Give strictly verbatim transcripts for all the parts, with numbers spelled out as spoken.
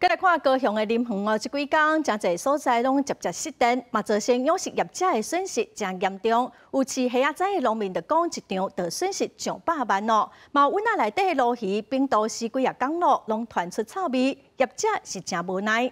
再来看高雄的林园哦，这几天真侪所在拢直接失电，嘛造成养殖业者的损失真严重。有饲虾仔仔的农民就讲，一场就损失上百万哦。嘛有阮仔内底的鲈鱼，并都是几啊港路拢传出臭味，业者是真无奈。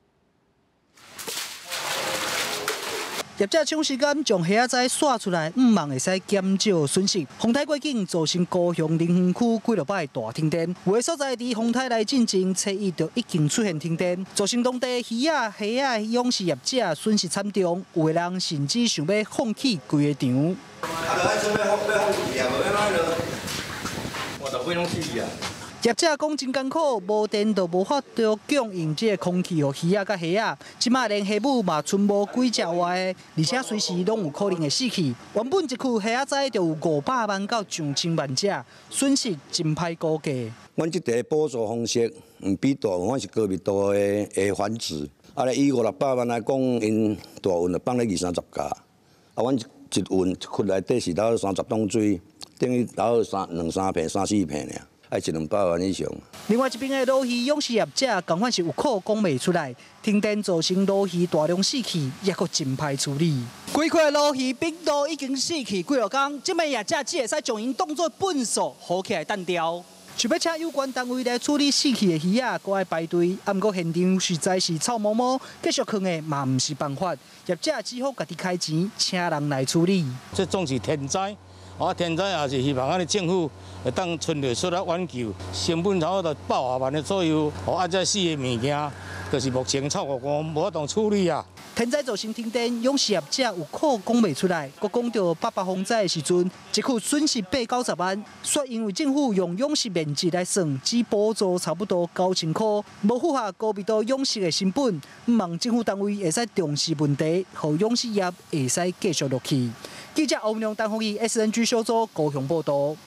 业者抢时间将虾仔撒出来，毋望会使减少损失。风台过境造成高雄林园区几落摆大停电，有的所在伫风台内进前初一就已经出现停电，造成当地鱼仔、虾仔养殖业者损失惨重，有的人甚至想要放弃规个场。啊，就爱想要放要放弃啊，无要哪了？我头尾拢死去啊！ 业者讲真艰苦，无电就无法度供应这个空气予鱼仔甲虾仔，即马连虾母嘛剩无几只活的，而且随时拢有可能会死去。原本一区虾仔就有五百万到上千万只，损失真歹估计。 阮即个补助方式，毋比大运，阮是高密度的的繁殖。啊，咧以五六百万来讲，因大运就放咧二三十架。啊，阮一一运一窟内底是到三十桶水，等于到三两三片、三四片尔。 爱一两百万以上。 另外一边的鲈鱼养殖业者，同款是有苦讲袂出来，停电造成鲈鱼大量死去，也阁真歹处理。几块鲈鱼并都已经死去几落工，即卖业者只会使将因当作粪扫，好起来单掉。想要请有关单位来处理死去的鱼仔，搁爱排队，啊，毋过现场实在是臭毛毛，继续放的嘛毋是办法，业者只好家己开钱，请人来处理。 这总是天灾。 啊，天灾也是希望咱的政府会当尽力出来挽救，成本差不多百外万的左右。哦，啊，这死的物件，就是目前臭烘烘，无法当处理啊。 天灾造成停电，养殖业者有苦讲袂出来。佮讲到八八风灾的时阵，一区损失八九十万，说因为政府用养殖面积来算，只补助差不多九千块，无符合高密度养殖的成本。毋望政府单位会使重视问题，互养殖业会使继续落去。记者欧良、陈宏毅 S N G 小组高雄报道。